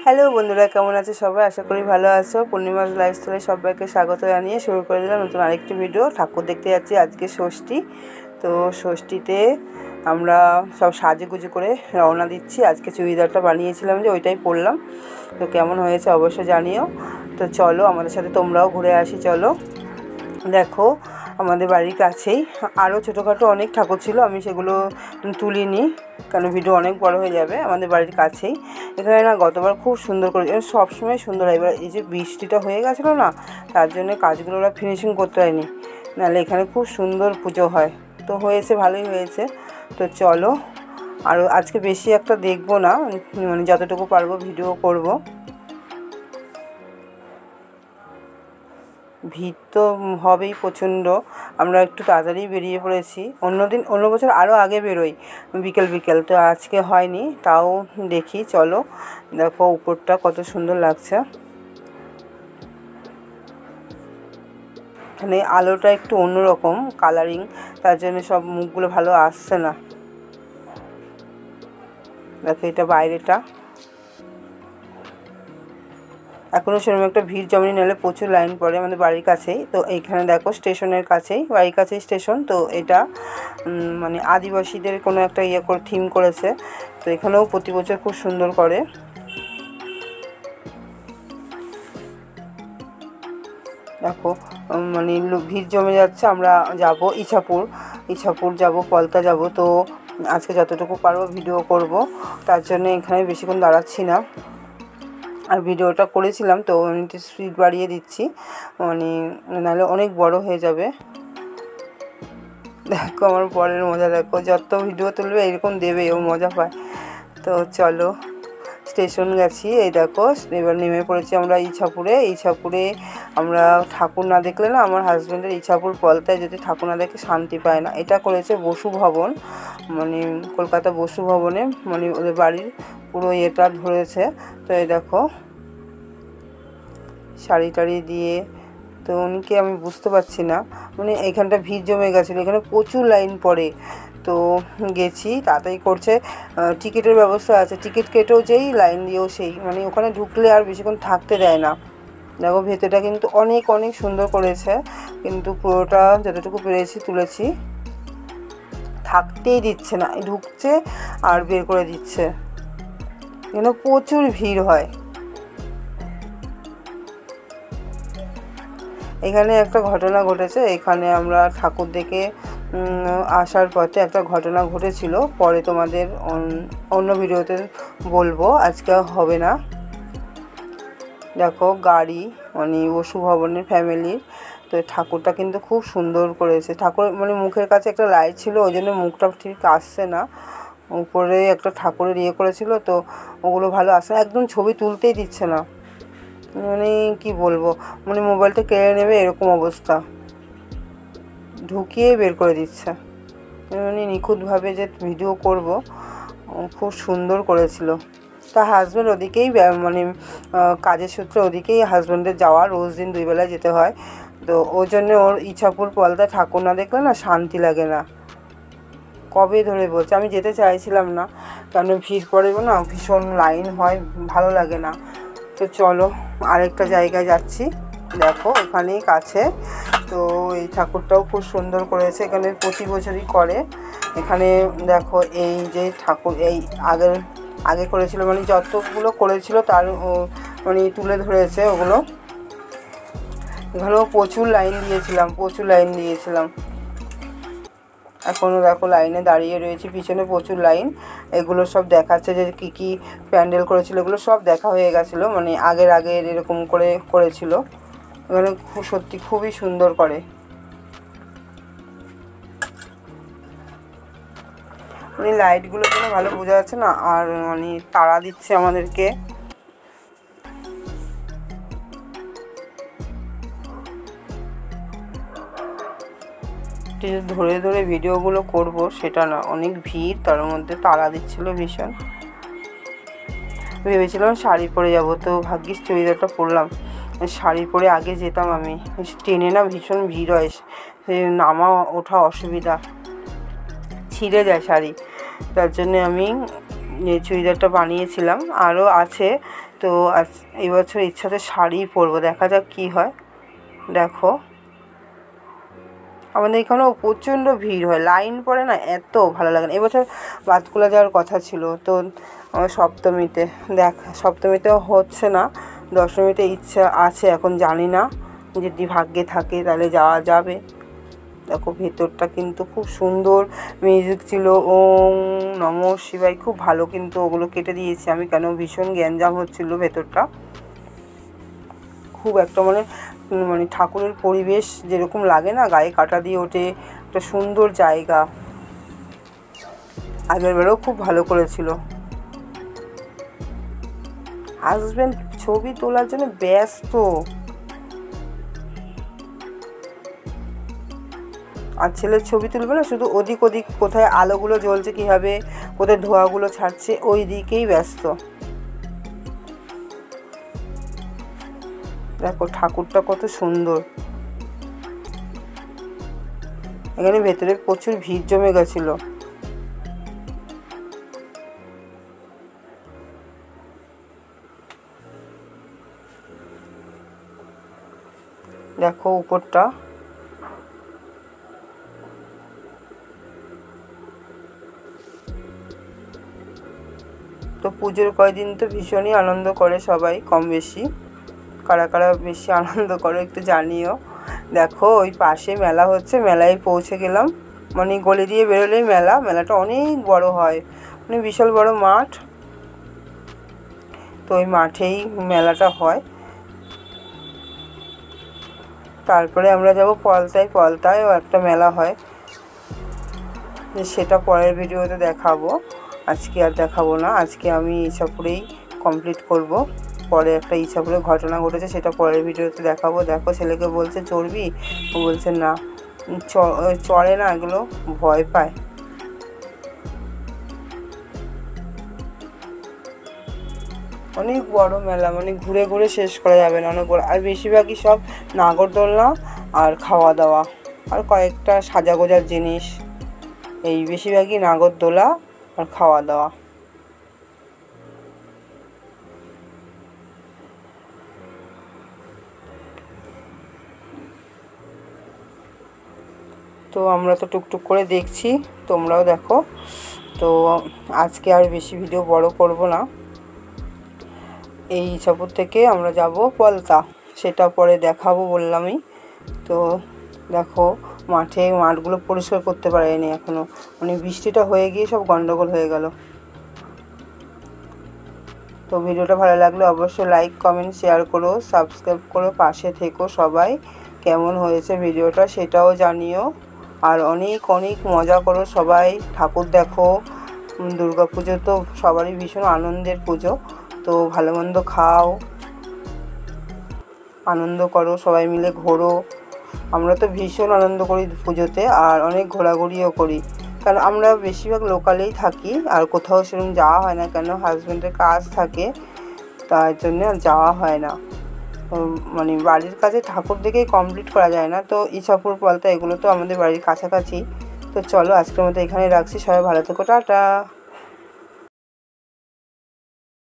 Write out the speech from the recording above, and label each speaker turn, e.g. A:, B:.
A: Hello বন্ধুরা, কেমন আছে সবাই? আশা করি ভালো আছো। পূর্ণিমাস লাইফস্টাইলে সবাইকে স্বাগত জানিয়ে শুরু করে দিলাম নতুন আরেকটি ভিডিও। ঠাকুর দেখতে যাচ্ছি, আজকে ষষ্ঠী। তো ষষ্ঠীতে আমরা সব সাজুগুজু করে রওনা দিচ্ছি। আজকে চুড়িদারটা বানিয়েছিলাম যে ওইটাই পরলাম। তো কেমন হয়েছে অবশ্যই জানিও। তো চলো আমাদের সাথে তোমরাও ঘুরে আসি। চলো, দেখো আমাদের বাড়ির কাছেই আরও ছোটোখাটো অনেক ঠাকুর ছিল, আমি সেগুলো তুলিনি কারণ ভিডিও অনেক বড় হয়ে যাবে। আমাদের বাড়ির কাছেই এখানে না গতবার খুব সুন্দর করে, সবসময় সুন্দর হয়, এবার এই যে বৃষ্টিটা হয়ে গেছিলো না, তার জন্য কাজগুলো ওরা ফিনিশিং করতে হয়নি, নাহলে এখানে খুব সুন্দর পুজো হয়। তো হয়েছে, ভালোই হয়েছে। তো চলো, আর আজকে বেশি একটা দেখবো না, মানে যতটুকু পারবো ভিডিও করব। ভিড় তো হবেই প্রচণ্ড। আমরা একটু তাড়াতাড়ি বেরিয়ে পড়েছি। অন্য বছর আরও আগে বেরোই বিকেল, তো আজকে হয়নি, তাও দেখি। চলো, দেখো উপরটা কত সুন্দর লাগছে। এখানে আলোটা একটু অন্যরকম কালারিং, তার জন্য সব মুখগুলো ভালো আসছে না। দেখো এটা বাইরেটা, এখনও সেরকম একটা ভিড় জমেনি, নাহলে প্রচুর লাইন পড়ে আমাদের বাড়ির কাছেই। তো এইখানে দেখো স্টেশনের কাছেই, বাড়ির কাছেই স্টেশন। তো এটা মানে আদিবাসীদের কোনো একটা করে থিম করেছে। তো এখানেও প্রতি বছর খুব সুন্দর করে। দেখো মানে ভিড় জমে যাচ্ছে। আমরা যাব ইছাপুর যাব, পলতা যাব। তো আজকে যতটুকু পারবো ভিডিও করব, তার জন্য এখানে বেশিক্ষণ দাঁড়াচ্ছি না। আর ভিডিওটা করেছিলাম তো একটু স্পিড বাড়িয়ে দিচ্ছি, মানে নাহলে অনেক বড় হয়ে যাবে। দেখো আমার বরের মজা, দেখো যত ভিডিও তুলবে এরকম দেবে, ও মজা পায়। তো চলো, স্টেশন গেছি, এই দেখো এবার নেমে পড়েছি আমরা ইছাপুরে। আমরা ঠাকুর না দেখলে না, আমার হাজব্যান্ডের ইছাপুর পলতায় যদি ঠাকুর না দেখে শান্তি পায় না। এটা করেছে বসু ভবন, মানে কলকাতা বসু ভবনে, মানে ওদের বাড়ির পুরো এটা ধরেছে। তো এই দেখো শাড়ি টাড়ি দিয়ে, তো উনিকে আমি বুঝতে পারছি না, মানে এইখানটা ভিড় জমে গেছিলো, এখানে প্রচুর লাইন পড়ে। তো গেছি, তাড়াতাড়ি করছে। টিকিটের ব্যবস্থা আছে, টিকিট কেটেও যেই লাইন দিয়েও সেই, মানে ওখানে ঢুকলে আর বেশিক্ষণ থাকতে দেয় না। দেখো ভেতরটা কিন্তু অনেক সুন্দর করেছে, কিন্তু পুরোটা যতটুকু পেরেছি তুলেছি। থাকতেই দিচ্ছে না, ঢুকছে আর বের করে দিচ্ছে, এখানে প্রচুর ভিড় হয়। এখানে একটা ঘটনা ঘটেছে, এখানে আমরা ঠাকুর দেখে আসার পথে একটা ঘটনা ঘটেছিল, পরে তোমাদের অন্য ভিডিওতে বলবো, আজকে হবে না। দেখো গাড়ি, মানে বসু ভবনের ফ্যামিলির। তো ঠাকুরটা কিন্তু খুব সুন্দর করেছে। ঠাকুর মানে মুখের কাছে একটা লাইট ছিল, ওই জন্য মুখটা ঠিক আসছে না। উপরে একটা ঠাকুরের করেছিল, তো ওগুলো ভালো আসছে না, একদম ছবি তুলতেই দিচ্ছে না, মানে কি বলবো, মানে মোবাইলটা কেড়ে নেবে এরকম অবস্থা, ঢুকিয়ে বের করে দিচ্ছে। মানে নিখুঁতভাবে যে ভিডিও করব, খুব সুন্দর করেছিল। তা হাজব্যান্ড ওদিকেই, মানে কাজের সূত্রে ওদিকেই হাজব্যান্ডের যাওয়া, রোজ দিন 2 বেলা যেতে হয়। তো ওই জন্য ওর ইছাপুর পলতা ঠাকুর না দেখলে না শান্তি লাগে না, কবে ধরে বলছে। আমি যেতে চাইছিলাম না, কারণ ভিড় পড়ে না, ভীষণ লাইন হয়, ভালো লাগে না। তো চলো আরেকটা জায়গায় যাচ্ছি, দেখো এখানেই কাছে। তো এই ঠাকুরটাও খুব সুন্দর করেছে, এখানে প্রতি বছরই করে। এখানে দেখো এই যে ঠাকুর এই আগে করেছিল, মানে যতগুলো করেছিল তার মানে তুলে ধরেছে ওগুলো। এখানেও প্রচুর লাইন দিয়েছিলাম। এখনও দেখো লাইনে দাঁড়িয়ে রয়েছি, পিছনে প্রচুর লাইন। এগুলো সব দেখাচ্ছে যে কী প্যান্ডেল করেছিল, এগুলো সব দেখা হয়ে গেছিলো, মানে আগের এরকম করে করেছিল। এখানে সত্যি খুবই সুন্দর করে, মানে লাইটগুলো জন্য ভালো বোঝা যাচ্ছে না, আর মানে তাড়া দিচ্ছে আমাদেরকে। ধরে ধরে ভিডিওগুলো করব সেটা না, অনেক ভিড়, তার মধ্যে তাড়া দিচ্ছিল ভীষণ। ভেবেছিলাম শাড়ি পরে যাব, তো ভাগ্যিস চুড়িদারটা পরলাম। শাড়ি পরে আগে যেতাম আমি, ট্রেনে না ভীষণ ভিড় হয়, নামা ওঠা অসুবিধা, ছিঁড়ে যায় শাড়ি, তার জন্য আমি এই চুড়িদারটা বানিয়েছিলাম। আরও আছে, তো আজ এই বছর ইচ্ছাতে শাড়ি পরবো, দেখা যাক কী হয়। দেখো আমাদের এখানেও প্রচণ্ড ভিড় হয়, লাইন পড়ে না, এত ভালো লাগে না। এবছর বাতকুলা যাওয়ার কথা ছিল, তো সপ্তমীতে সপ্তমীতেও হচ্ছে না, দশমীতে ইচ্ছা আছে, এখন জানি না, যদি ভাগ্যে থাকে তাহলে যাওয়া যাবে। দেখো ভেতরটা কিন্তু খুব সুন্দর মিউজিক ছিল, ওম নমঃ শিবায়, খুব ভালো। কিন্তু ওগুলো কেটে দিয়েছি আমি, কেন ভীষণ গ্যাঞ্জাম হচ্ছিলো ভেতরটা। খুব একটা মানে ঠাকুরের পরিবেশ যেরকম লাগে না, গায়ে কাটা দিয়ে ওঠে, একটা সুন্দর জায়গা। আগের বারেও খুব ভালো করেছিল। হাজব্যান্ড ছবি তোলার জন্য ব্যস্ত, আর ছেলের ছবি তুলবে না, শুধু ওদিক ওদিক কোথায় আলোগুলো জ্বলছে কীভাবে, কোথায় ধোঁয়াগুলো ছাড়ছে, ওই দিকেই ব্যস্ত। দেখো ঠাকুরটা কত সুন্দর। এখানে ভেতরে প্রচুর ভিড় জমে গেছিল। দেখো উপরটা, তো পুজোর কয়দিন তো ভীষণই আনন্দ করে সবাই, কম বেশি। কারা কারা বেশি আনন্দ করো একটু জানিও। দেখো ওই পাশে মেলা হচ্ছে, মেলায় পৌঁছে গেলাম, মানে গলি দিয়ে বেরোলেই মেলা। মেলাটা অনেক বড় হয়, মানে বিশাল বড় মাঠ, তো ওই মাঠেই মেলাটা হয়। তারপরে আমরা যাব পলতায়ও একটা মেলা হয়, সেটা পরের ভিডিওতে দেখাবো, আজকে আর দেখাবো না। আজকে আমি ইছাপুরেই কমপ্লিট করব। পরে একটা ইছাপুরে ঘটনা ঘটেছে, সেটা পরের ভিডিওতে দেখাবো। দেখো ছেলেকে বলছে চড়বি, ও বলছে না, চড়ে না, এগুলো ভয় পায়। অনেক বড় মেলা, মানে ঘুরে ঘুরে শেষ করা যাবে না, অনেক বড়। আর বেশিরভাগই সব নাগরদোলনা আর খাওয়া দাওয়া আর কয়েকটা সাজাগোজার জিনিস, এই বেশিরভাগই নাগরদোলা আর খাওয়া দাওয়া। তো আমরা তো টুকটুক করে দেখছি, তোমরাও দেখো। তো আজকে আর বেশি ভিডিও বড় করব না। এই ইছাপুর থেকে আমরা যাব পলতা, সেটা পরে দেখাবো বললামই। তো দেখো মাঠগুলো পরিষ্কার করতে পারেনি এখনও, মানে বৃষ্টিটা হয়ে গিয়ে সব গন্ডগোল হয়ে গেল। তো ভিডিওটা ভালো লাগলে অবশ্যই লাইক কমেন্ট শেয়ার করো, সাবস্ক্রাইব করো, পাশে থেকো সবাই। কেমন হয়েছে ভিডিওটা সেটাও জানিও। আর অনেক অনেক মজা করো সবাই, ঠাকুর দেখো। দুর্গা পুজো তো সবারই ভীষণ আনন্দের পুজো, তো ভালো মন্দ খাও, আনন্দ করো, সবাই মিলে ঘোরো। আমরা তো ভীষণ আনন্দ করি পুজোতে, আর অনেক ঘোরাঘুরিও করি, কারণ আমরা বেশিরভাগ লোকালেই থাকি, আর কোথাও সেরকম যাওয়া হয় না, কেন হাজব্যান্ডের কাজ থাকে, তার জন্য যাওয়া হয় না। মানে বাড়ির কাছে ঠাকুর দেখেই কমপ্লিট করা যায় না। তো ইছাপুর পলতা এগুলো তো আমাদের বাড়ির কাছাকাছি। তো চলো আজকের মতো এখানে রাখছি, সবাই ভালো থেকো, টাটা।